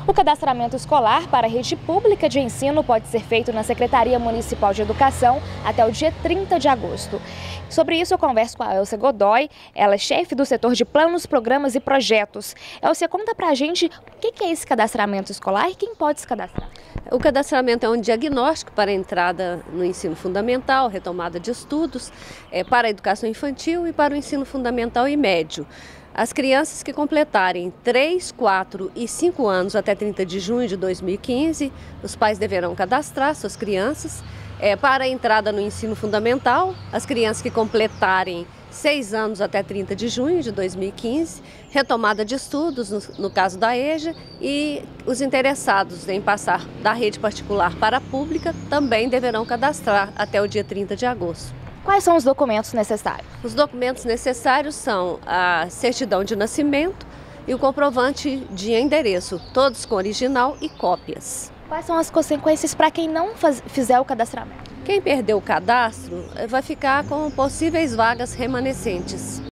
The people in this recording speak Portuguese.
O cadastramento escolar para a rede pública de ensino pode ser feito na Secretaria Municipal de Educação até o dia 30 de agosto. Sobre isso eu converso com a Elcia Godoy, ela é chefe do setor de planos, programas e projetos. Elcia, conta pra gente o que é esse cadastramento escolar e quem pode se cadastrar? O cadastramento é um diagnóstico para a entrada no ensino fundamental, retomada de estudos, para a educação infantil e para o ensino fundamental e médio. As crianças que completarem 3, 4 e 5 anos até 30 de junho de 2015, os pais deverão cadastrar suas crianças. Para a entrada no ensino fundamental, as crianças que completarem 6 anos até 30 de junho de 2015, retomada de estudos, no caso da EJA, e os interessados em passar da rede particular para a pública também deverão cadastrar até o dia 30 de agosto. Quais são os documentos necessários? Os documentos necessários são a certidão de nascimento e o comprovante de endereço, todos com original e cópias. Quais são as consequências para quem não fizer o cadastramento? Quem perdeu o cadastro vai ficar com possíveis vagas remanescentes.